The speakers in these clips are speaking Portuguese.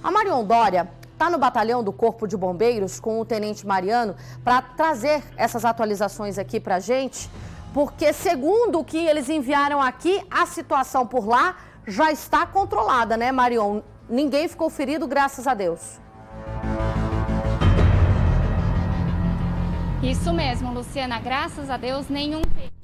A Marion Dória está no batalhão do Corpo de Bombeiros com o Tenente Mariano para trazer essas atualizações aqui para a gente, porque segundo o que eles enviaram aqui, a situação por lá já está controlada, né, Marion? Ninguém ficou ferido, graças a Deus. Isso mesmo, Luciana, graças a Deus, nenhum ferido.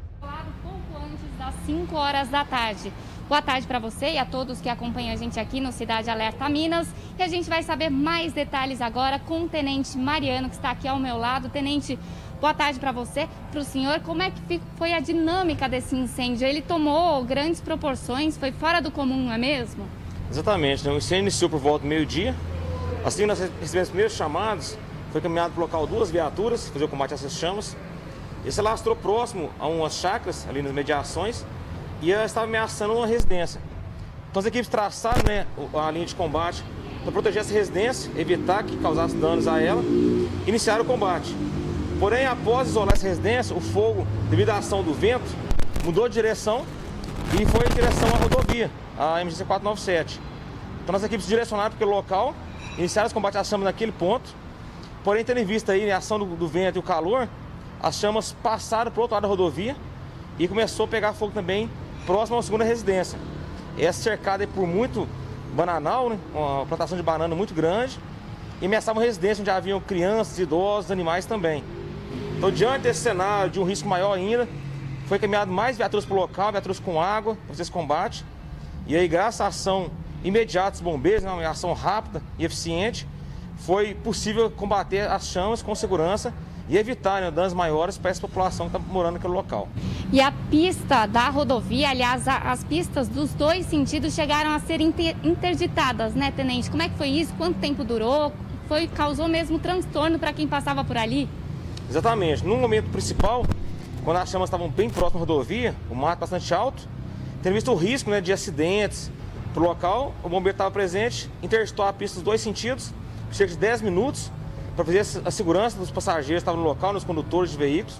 Pouco antes das 5 horas da tarde. Boa tarde para você e a todos que acompanham a gente aqui no Cidade Alerta Minas. E a gente vai saber mais detalhes agora com o Tenente Mariano, que está aqui ao meu lado. Tenente, boa tarde para você, para o senhor. Como é que foi a dinâmica desse incêndio? Ele tomou grandes proporções, foi fora do comum, não é mesmo? Exatamente, né? O incêndio iniciou por volta do meio-dia. Assim, nós recebemos os primeiros chamados, foi caminhado para o local 2 viaturas, fazer o combate a essas chamas. Ele se alastrou próximo a umas chácaras, ali nas mediações, e ela estava ameaçando uma residência. Então as equipes traçaram, né, a linha de combate para proteger essa residência, evitar que causasse danos a ela, e iniciaram o combate. Porém, após isolar essa residência, o fogo, devido à ação do vento, mudou de direção e foi em direção à rodovia, a emergência 497. Então as equipes direcionaram para aquele local, iniciaram os combates às chamas naquele ponto. Porém, tendo em vista aí a ação do vento e o calor, as chamas passaram para o outro lado da rodovia e começou a pegar fogo também próximo à segunda residência. Essa cercada por muito bananal, né? Uma plantação de banana muito grande, e ameaçava uma residência onde haviam crianças, idosos, animais também. Então, diante desse cenário de um risco maior ainda, foi caminhado mais viaturas para o local, viaturas com água, para fazer esse combate. E aí, graças à ação imediata dos bombeiros, né? Uma ação rápida e eficiente, foi possível combater as chamas com segurança e evitar, né, danos maiores para essa população que está morando naquele local. E a pista da rodovia, aliás, as pistas dos dois sentidos chegaram a ser interditadas, né, Tenente? Como é que foi isso? Quanto tempo durou? Causou mesmo transtorno para quem passava por ali? Exatamente. No momento principal, quando as chamas estavam bem próximas à rodovia, o mato bastante alto, tendo visto o risco, né, de acidentes para o local, o bombeiro estava presente, interditou a pista dos dois sentidos, cerca de 10 minutos, para fazer a segurança dos passageiros que estavam no local, nos condutores de veículos.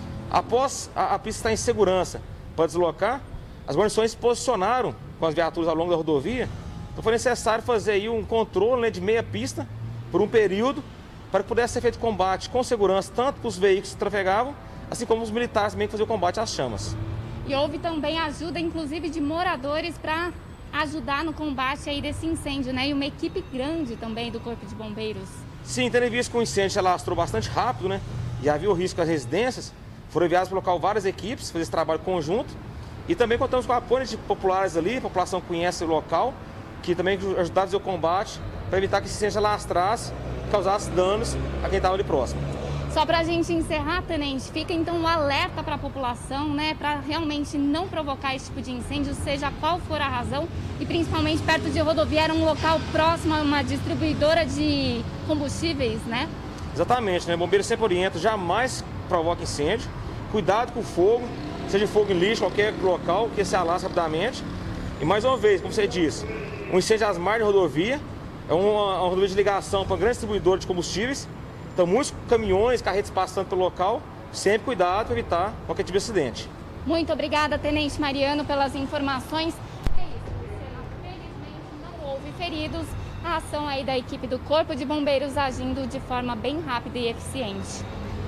Após a pista estar em segurança para deslocar, as guarnições se posicionaram com as viaturas ao longo da rodovia. Então foi necessário fazer aí um controle, né, de meia pista por um período, para que pudesse ser feito combate com segurança, tanto para os veículos que trafegavam, assim como os militares também que faziam o combate às chamas. E houve também ajuda, inclusive, de moradores para ajudar no combate aí desse incêndio, né? E uma equipe grande também do Corpo de Bombeiros. Sim, tendo em vista que o incêndio se alastrou bastante rápido, né? E havia o risco às residências, foram enviadas para o local várias equipes, fazer esse trabalho conjunto. E também contamos com o apoio de populares ali, a população conhece o local, que também ajudaram a fazer o combate, para evitar que esse incêndio se alastrasse e causasse danos a quem estava ali próximo. Só para a gente encerrar, Tenente, fica então um alerta para a população, né, para realmente não provocar esse tipo de incêndio, seja qual for a razão, e principalmente perto de rodovia, era um local próximo a uma distribuidora de combustíveis, né? Exatamente, né? O bombeiro sempre orienta, jamais provoca incêndio, cuidado com o fogo, seja fogo em lixo, qualquer local, que se alastra rapidamente. E mais uma vez, como você disse, um incêndio às margens de rodovia, é uma rodovia de ligação para uma grande distribuidora de combustíveis. Então, muitos caminhões, carretas passando pelo local, sempre cuidado para evitar qualquer tipo de acidente. Muito obrigada, Tenente Mariano, pelas informações. É isso, Luciana. Felizmente não houve feridos. A ação aí da equipe do Corpo de Bombeiros agindo de forma bem rápida e eficiente.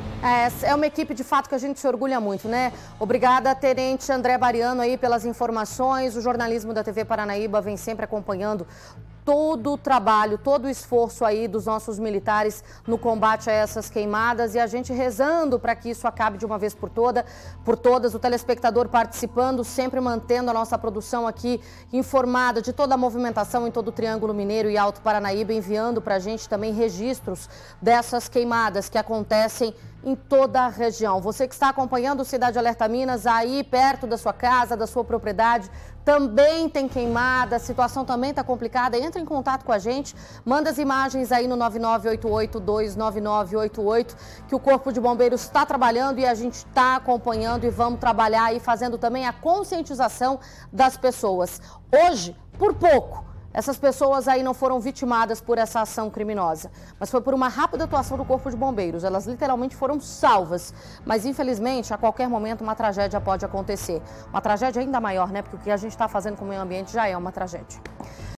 É uma equipe, de fato, que a gente se orgulha muito, né? Obrigada, Tenente André Mariano, aí pelas informações. O jornalismo da TV Paranaíba vem sempre acompanhando todo o trabalho, todo o esforço aí dos nossos militares no combate a essas queimadas, e a gente rezando para que isso acabe de uma vez por todas, o telespectador participando, sempre mantendo a nossa produção aqui informada de toda a movimentação em todo o Triângulo Mineiro e Alto Paranaíba, enviando para a gente também registros dessas queimadas que acontecem em toda a região. Você que está acompanhando o Cidade Alerta Minas, aí perto da sua casa, da sua propriedade, também tem queimada, a situação também está complicada, entra em contato com a gente, manda as imagens aí no 9988-29988, que o Corpo de Bombeiros está trabalhando e a gente está acompanhando, e vamos trabalhar aí fazendo também a conscientização das pessoas. Hoje, por pouco, essas pessoas aí não foram vitimadas por essa ação criminosa, mas foi por uma rápida atuação do Corpo de Bombeiros. Elas literalmente foram salvas, mas infelizmente a qualquer momento uma tragédia pode acontecer. Uma tragédia ainda maior, né? Porque o que a gente está fazendo com o meio ambiente já é uma tragédia.